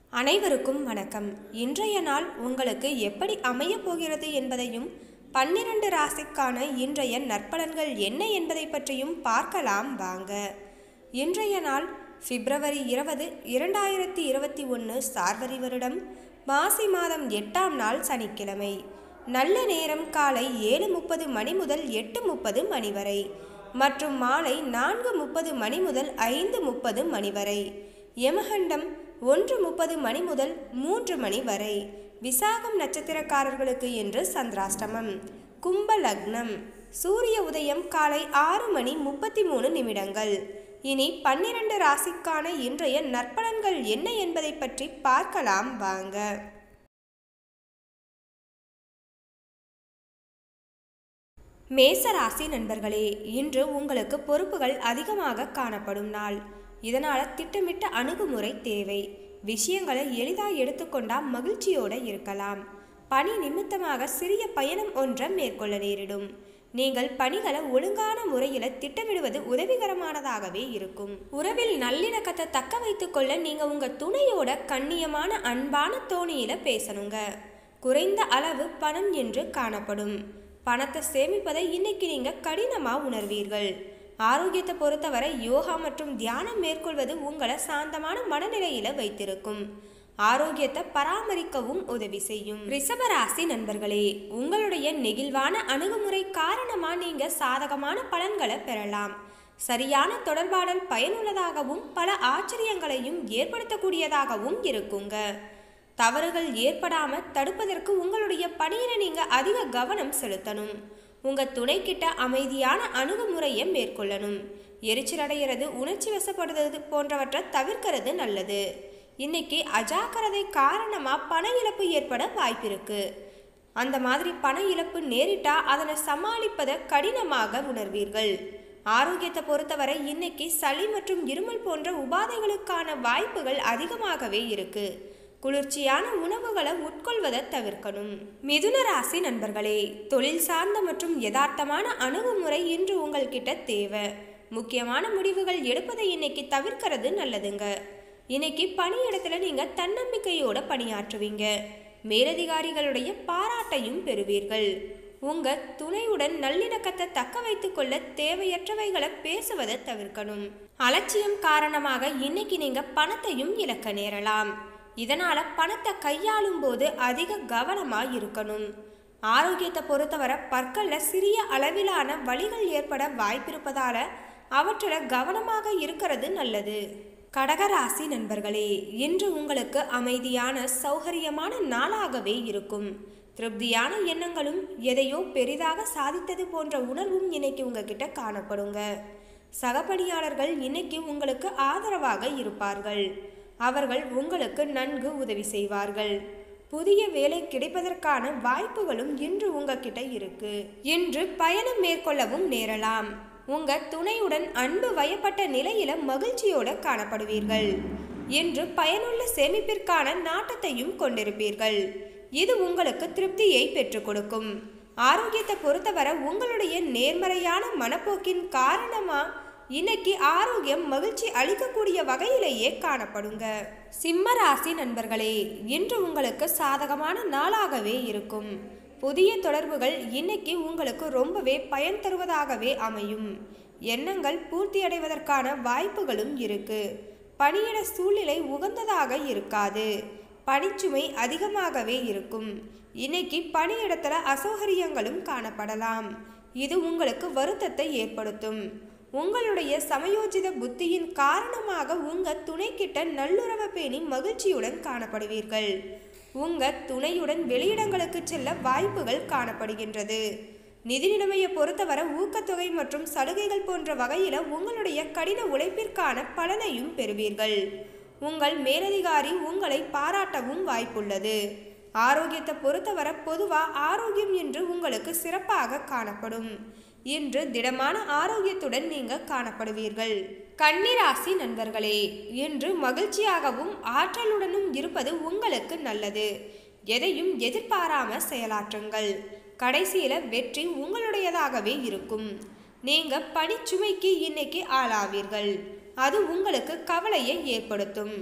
அனைவருக்கும் வணக்கம். இன்றைய நாள் உங்களுக்கு எப்படி அமையப் போகிறது என்பதையும் 12 ராசிக்கான இன்றைய நற்பலன்கள் என்ன என்பதை பற்றியும் பார்க்கலாம் வாங்க. இன்றைய நாள் பிப்ரவரி 20, 2021 சார்வரி வருடம் மாசி மாதம் 8ஆம் நாள் சனிக்கிழமை. நல்ல நேரம் காலை 7:30 மணி முதல் 8:30 மணி வரை மற்றும் மாலை 4:30 மணி முதல் 5:30 மணி வரை. யமகண்டம் 1:30 மணி முதல் 3 மணி வரை. விசாகம் நட்சத்திரக்காரர்களுக்கு என்று சந்திராஷ்டமம். கும்ப லக்னம். சூரிய உதயம் காலை 6:33. இனி 12 ராசிக்கான இன்றைய நற்பலன்கள் என்ன என்பதை பற்றி பார்க்கலாம் வாங்க. மேச ராசி நண்பர்களே, இன்று உங்களுக்கு பொறுப்புகள் அதிகமாக காணப்படும் நாள். இதனால் திட்டமிட்ட அணுகுமுறை தேவை. விஷயங்களை எளிதாக எடுத்துக்கொண்டா மகிழ்ச்சியோடு இருக்கலாம். பணி நிமித்தமாக சிறிய பயணம் ஒன்றை மேற்கொள்ள நேரிடும். நீங்கள் பணிகளை ஒழுங்கான முறையில் திட்டமிடுவது உதவிகரமானதாகவே இருக்கும். உறவில் நல்லிணக்கத்தை தக்க வைத்துக் கொள்ள நீங்க உங்க துணையோட கண்ணியமான அன்பான தோணியில பேசணுங்க. குறைந்த அளவு பணம் என்று காணப்படும். பணத்தை சேமிப்பதை இன்னைக்கு நீங்க கடினமா உணர்வீர்கள். ஆரோக்கியத்தை பொறுத்தவரை யோகா மற்றும் தியானம் மேற்கொள்வது உங்களை சாந்தமான மனநிலையில வைத்திருக்கும். ஆரோக்கியத்தை பராமரிக்கவும் உதவி செய்யும். ரிஷபராசி நண்பர்களே, உங்களுடைய நெகிழ்வான அணுகுமுறை காரணமா நீங்க சாதகமான பலன்களை பெறலாம். சரியான தொடர்பாடல் பயனுள்ளதாகவும் பல ஆச்சரியங்களையும் ஏற்படுத்தக்கூடியதாகவும் இருக்குங்க. தவறுகள் ஏற்படாம தடுப்பதற்கு உங்களுடைய பணியில நீங்க அதிக கவனம் செலுத்தணும். உங்க துணை கிட்ட அமைதியான அணுகுமுறையை மேற்கொள்ளணும். எரிச்சல் அடைகிறது, உணர்ச்சி வசப்படுறது போன்றவற்றை தவிர்க்கிறது நல்லது. இன்னைக்கு அஜாக்கிரதை காரணமா பண இழப்பு ஏற்பட வாய்ப்பிருக்கு. அந்த மாதிரி பண இழப்பு நேரிட்டா அதனை சமாளிப்பதை கடினமாக உணர்வீர்கள். ஆரோக்கியத்தை பொறுத்தவரை இன்னைக்கு சளி மற்றும் இருமல் போன்ற உபாதைகளுக்கான வாய்ப்புகள் அதிகமாகவே இருக்கு. குளிர்ச்சியான உணவுகளை உட்கொள்வதை தவிர்க்கணும். மிதுன ராசி நண்பர்களே, தொழில் சார்ந்த மற்றும் யதார்த்தமான அணுகுமுறை இன்று உங்கள்கிட்ட தேவை. முக்கியமான முடிவுகள் எடுப்பதை இன்னைக்கு தவிர்க்கிறது நல்லதுங்க. இன்னைக்கு பணியிடத்துல நீங்க தன்னம்பிக்கையோட பணியாற்றுவீங்க. மேலதிகாரிகளுடைய பாராட்டையும் பெறுவீர்கள். உங்க துணையுடன் நல்லிணக்கத்தை தக்க வைத்துக் கொள்ள தேவையற்றவைகளை பேசுவதை தவிர்க்கணும். அலட்சியம் காரணமாக இன்னைக்கு நீங்க பணத்தையும் இழக்க நேரலாம். இதனால பணத்தை கையாளும் போது அதிக கவனமா இருக்கணும். ஆரோக்கியத்தை பொறுத்தவரை பற்கள்ல சிறிய அளவிலான வலிகள் ஏற்பட வாய்ப்பிருப்பதால அவற்றில் கவனமாக இருக்கிறது நல்லது. கடகராசி நண்பர்களே, இன்று உங்களுக்கு அமைதியான சௌகரியமான நாளாகவே இருக்கும். திருப்தியான எண்ணங்களும் எதையோ பெரிதாக சாதித்தது போன்ற உணர்வும் இன்னைக்கு உங்ககிட்ட காணப்படுங்க. சக பணியாளர்கள் இன்னைக்கு உங்களுக்கு ஆதரவாக இருப்பார்கள். அவர்கள் உங்களுக்கு நன்கு உதவி செய்வார்கள். புதிய வேலை கிடைப்பதற்கான வாய்ப்புகளும் இன்று உங்ககிட்ட இருக்கு. இன்று பயணம் மேற்கொள்ளவும் நேரலாம். உங்க துணையுடன் அன்பு வயப்பட்ட நிலையில மகிழ்ச்சியோட காணப்படுவீர்கள். இன்று பயனுள்ள சேமிப்பிற்கான நாட்டத்தையும் கொண்டிருப்பீர்கள். இது உங்களுக்கு திருப்தியை பெற்றுக் கொடுக்கும். ஆரோக்கியத்தை பொறுத்தவரை உங்களுடைய நேர்மறையான மனப்போக்கின் காரணமா இன்னைக்கு ஆரோக்கியம் மகிழ்ச்சி அளிக்கக்கூடிய வகையிலேயே காணப்படுங்க. சிம்ம ராசி நண்பர்களே, இன்று உங்களுக்கு சாதகமான நாளாகவே இருக்கும். புதிய தொடர்புகள் இன்னைக்கு உங்களுக்கு ரொம்பவே பயன் தருவதாகவே அமையும். எண்ணங்கள் பூர்த்தி அடைவதற்கான வாய்ப்புகளும் இருக்கு. பணியிட சூழ்நிலை உகந்ததாக இருக்காது. பணிச்சுமை அதிகமாகவே இருக்கும். இன்னைக்கு பணியிடத்துல அசௌகரியங்களும் காணப்படலாம். இது உங்களுக்கு வருத்தத்தை ஏற்படுத்தும். உங்களுடைய சமயோஜித புத்தியின் காரணமாக உங்க துணைக்கிட்ட நல்லுறவை பேணி மகிழ்ச்சியுடன் காணப்படுவீர்கள். உங்க துணையுடன் வெளியிடங்களுக்கு செல்ல வாய்ப்புகள் காணப்படுகின்றது. நிதி நிலைமையை பொறுத்தவரை ஊக்கத்தொகை மற்றும் சலுகைகள் போன்ற வகையில உங்களுடைய கடின உழைப்பிற்கான பலனையும் பெறுவீர்கள். உங்கள் மேலதிகாரி உங்களை பாராட்டவும் வாய்ப்புள்ளது. ஆரோக்கியத்தை பொறுத்தவரை பொதுவா ஆரோக்கியம் என்று உங்களுக்கு சிறப்பாக காணப்படும். இன்று திடமான ஆரோக்கியத்துடன் நீங்க காணப்படுவீர்கள். கன்னிராசி நண்பர்களே, இன்று மகிழ்ச்சியாகவும் ஆற்றலுடனும் இருப்பது உங்களுக்கு நல்லது. எதையும் எதிர்பாராம செயலாற்றுங்கள். கடைசியில வெற்றி உங்களுடையதாகவே இருக்கும். நீங்க பணிச்சுமைக்கு இன்னைக்கு ஆளாவீர்கள். அது உங்களுக்கு கவலையை ஏற்படுத்தும்.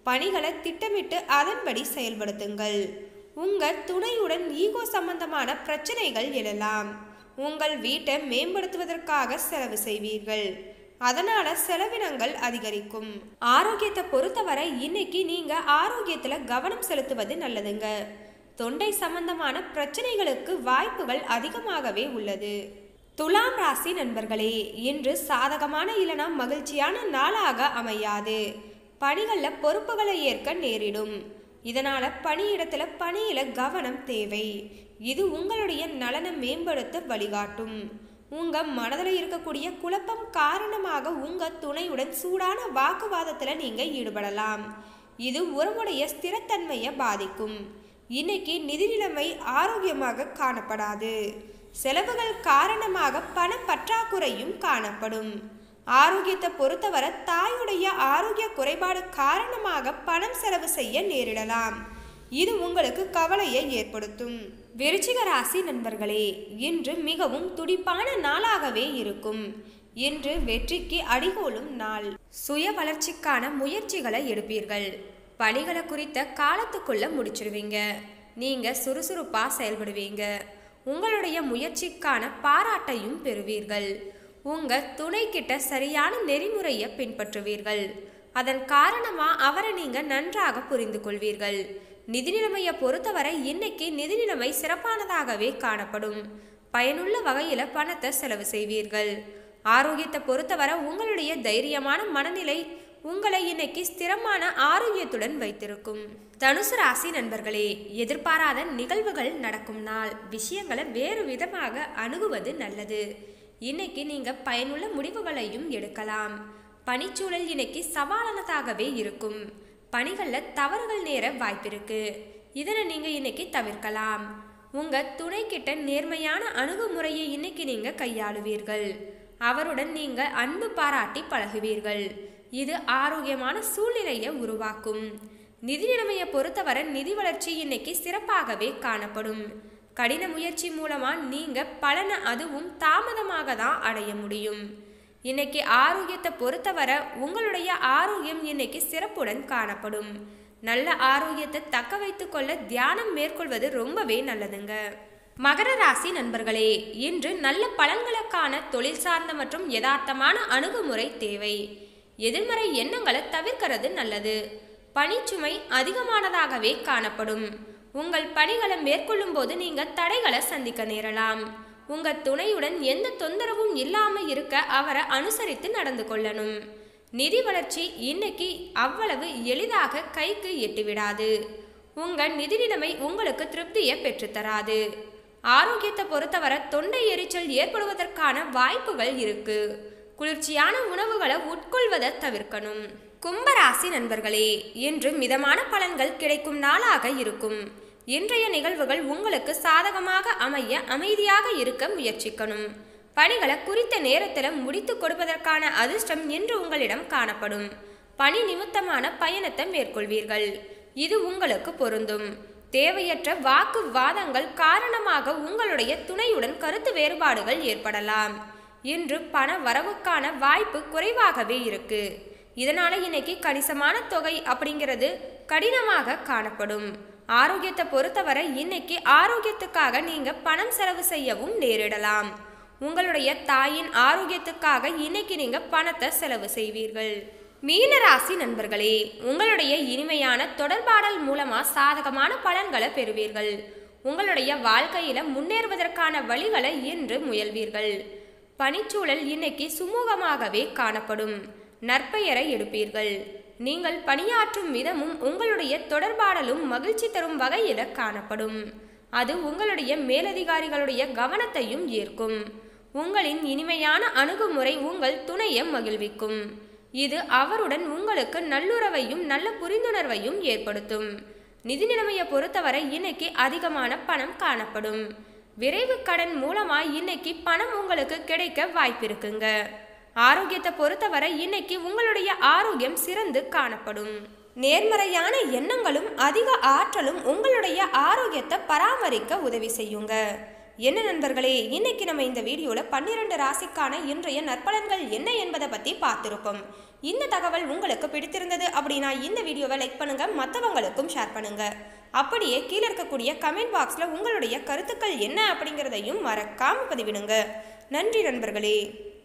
பணிகளை திட்டமிட்டு அதன்படி செயல்படுத்துங்கள். உங்கள் துணையுடன் ஈகோ சம்பந்தமான பிரச்சனைகள் எழலாம். உங்கள் வீட்டை மேம்படுத்துவதற்காக செலவு செய்வீர்கள். அதனால செலவினங்கள் அதிகரிக்கும். ஆரோக்கியத்தை பொறுத்தவரை இன்னைக்கு நீங்க ஆரோக்கியத்துல கவனம் செலுத்துவது நல்லதுங்க. தொண்டை சம்பந்தமான பிரச்சனைகளுக்கு வாய்ப்புகள் அதிகமாகவே உள்ளது. துலாம் ராசி நண்பர்களே, இன்று சாதகமான இல்லைனா மகிழ்ச்சியான நாளாக அமையாது. பணிகளில் பொறுப்புகளை ஏற்க நேரிடும். இதனால பணியிடத்துல பணியில கவனம் தேவை. இது உங்களுடைய நலனை மேம்படுத்த வழிகாட்டும். உங்க மனதில் இருக்கக்கூடிய குழப்பம் காரணமாக உங்க துணையுடன் சூடான வாக்குவாதத்துல நீங்க ஈடுபடலாம். இது உறவுடைய ஸ்திரத்தன்மையை பாதிக்கும். இன்னைக்கு நிதி நிலைமை ஆரோக்கியமாக காணப்படாது. செலவுகள் காரணமாக பண பற்றாக்குறையும் காணப்படும். ஆரோக்கியத்தை பொறுத்தவரை தாயுடைய ஆரோக்கிய குறைபாடு காரணமாக பணம் செலவு செய்ய நேரிடலாம். இது உங்களுக்கு கவலையை ஏற்படுத்தும். விருச்சிக ராசி நண்பர்களே, இன்று மிகவும் துடிப்பான நாளாகவே இருக்கும். இன்று வெற்றிக்கு அடிகோலும் நாள். சுய வளர்ச்சிக்கான முயற்சிகளை எடுப்பீர்கள். பணிகளை குறித்த காலத்துக்குள்ள முடிச்சிடுவீங்க. நீங்க சுறுசுறுப்பா செயல்படுவீங்க. உங்களுடைய முயற்சிக்கான பாராட்டையும் பெறுவீர்கள். உங்க துணை கிட்ட சரியான நெறிமுறையை பின்பற்றுவீர்கள். அதன் காரணமா அவரை நீங்க நன்றாக புரிந்து கொள்வீர்கள். நிதி நிலைமையை பொறுத்தவரை இன்னைக்கு நிதி நிலைமை சிறப்பானதாகவே காணப்படும். பயனுள்ள வகையில பணத்தை செலவு செய்வீர்கள். ஆரோக்கியத்தை பொறுத்தவரை உங்களுடைய தைரியமான மனநிலை உங்களை இன்னைக்கு ஸ்திரமான ஆரோக்கியத்துடன் வைத்திருக்கும். தனுசு ராசி நண்பர்களே, எதிர்பாராத நிகழ்வுகள் நடக்கும் நாள். விஷயங்களை வேறு விதமாக அணுகுவது நல்லது. இன்னைக்கு நீங்க பயனுள்ள முடிவுகளையும் எடுக்கலாம். பணிச்சூழல் இன்னைக்கு சவாலானதாகவே இருக்கும். பணிகளில் தவறுகள் நேர வாய்ப்பிருக்கு. இதனை நீங்க இன்னைக்கு தவிர்க்கலாம். உங்க துணை கிட்ட நேர்மையான அணுகுமுறையை இன்னைக்கு நீங்க கையாளுவீர்கள். அவருடன் நீங்க அன்பு பாராட்டி பழகுவீர்கள். இது ஆரோக்கியமான சூழ்நிலையை உருவாக்கும். நிதி நிலைமையை பொறுத்தவரை நிதி வளர்ச்சி இன்னைக்கு சிறப்பாகவே காணப்படும். கடின முயற்சி மூலமா நீங்க பலனை அதுவும் தாமதமாக தான் அடைய முடியும். இன்னைக்கு ஆரோக்கியத்தை பொறுத்தவரை உங்களுடைய ஆரோக்கியம் இன்னைக்கு சிறப்புடன் காணப்படும். நல்ல ஆரோக்கியத்தை தக்க வைத்துக் கொள்ள தியானம் மேற்கொள்வது ரொம்பவே நல்லதுங்க. மகர ராசி நண்பர்களே, இன்று நல்ல பலன்களுக்கான தொழில் சார்ந்த மற்றும் யதார்த்தமான அணுகுமுறை தேவை. எதிர்மறை எண்ணங்களை தவிர்க்கிறது நல்லது. பணிச்சுமை அதிகமானதாகவே காணப்படும். உங்கள் பணிகளை மேற்கொள்ளும் போது நீங்க தடைகளை சந்திக்க நேரலாம். உங்க துணையுடன் எந்த தொந்தரவும் இல்லாம இருக்க அவரை அனுசரித்து நடந்து கொள்ளணும். நிதி வளர்ச்சி இன்னைக்கு அவ்வளவு எளிதாக கைக்கு எட்டிவிடாது. உங்க நிதி நிலைமை உங்களுக்கு திருப்தியை பெற்றுத்தராது. ஆரோக்கியத்தை பொறுத்தவரை தொண்டை எரிச்சல் ஏற்படுவதற்கான வாய்ப்புகள் இருக்கு. குளிர்ச்சியான உணவுகளை உட்கொள்வதை தவிர்க்கணும். கும்பராசி நண்பர்களே, இன்று மிதமான பலன்கள் கிடைக்கும் நாளாக இருக்கும். இன்றைய நிகழ்வுகள் உங்களுக்கு சாதகமாக அமைய அமைதியாக இருக்க முயற்சிக்கணும். பணிகளை குறித்த நேரத்தில் முடித்து கொடுப்பதற்கான அதிர்ஷ்டம் இன்று உங்களிடம் காணப்படும். பணி நிமித்தமான பயணத்தை மேற்கொள்வீர்கள். இது உங்களுக்கு பொருந்தும். தேவையற்ற வாக்குவாதங்கள் காரணமாக உங்களுடைய துணையுடன் கருத்து வேறுபாடுகள் ஏற்படலாம். இன்று பண வரவுக்கான வாய்ப்பு குறைவாகவே இருக்கு. இதனால இன்னைக்கு கணிசமான தொகை அப்படிங்கிறது கடினமாக காணப்படும். ஆரோக்கியத்தை பொறுத்தவரை இன்னைக்கு ஆரோக்கியத்துக்காக நீங்க பணம் செலவு செய்யவும் நேரிடலாம். உங்களுடைய தாயின் ஆரோக்கியத்துக்காக இன்னைக்கு நீங்க பணத்தை செலவு செய்வீர்கள். மீன ராசி நண்பர்களே, உங்களுடைய இனிமையான தொடர்பாடல் மூலமா சாதகமான பலன்களை பெறுவீர்கள். உங்களுடைய வாழ்க்கையில முன்னேறுவதற்கான வழிகளை இன்று முயல்வீர்கள். பணிச்சூழல் இன்னைக்கு சுமூகமாகவே காணப்படும். நற்பெயரை எடுப்பீர்கள். நீங்கள் பணியாற்றும் விதமும் உங்களுடைய தொடர்பாடலும் மகிழ்ச்சி தரும் வகையில காணப்படும். அது உங்களுடைய மேலதிகாரிகளுடைய கவனத்தையும் ஈர்க்கும். உங்களின் இனிமையான அணுகுமுறை உங்கள் துணையை மகிழ்விக்கும். இது அவருடன் உங்களுக்கு நல்லுறவையும் நல்ல புரிந்துணர்வையும் ஏற்படுத்தும். நிதி நிலைமையை பொறுத்தவரை இன்னைக்கு அதிகமான பணம் காணப்படும். விரைவு கடன் மூலமா இன்னைக்கு பணம் உங்களுக்கு கிடைக்க வாய்ப்பிருக்குங்க. ஆரோக்கியத்தை பொறுத்தவரை இன்னைக்கு உங்களுடைய ஆரோக்கியம் சிறந்து காணப்படும். நேர்மறையான எண்ணங்களும் அதிக ஆற்றலும் உங்களுடைய ஆரோக்கியத்தை பராமரிக்க உதவி செய்யுங்க. என்ன நண்பர்களே, இன்னைக்கு நம்ம இந்த வீடியோவில் 12 ராசிக்கான இன்றைய நற்பலன்கள் என்ன என்பதை பற்றி பார்த்துருக்கோம். இந்த தகவல் உங்களுக்கு பிடித்திருந்தது அப்படின்னா இந்த வீடியோவை லைக் பண்ணுங்க, மற்றவங்களுக்கும் ஷேர் பண்ணுங்க. அப்படியே கீழே இருக்கக்கூடிய கமெண்ட் பாக்ஸில் உங்களுடைய கருத்துக்கள் என்ன அப்படிங்கிறதையும் மறக்காம பதிவிடுங்க. நன்றி நண்பர்களே.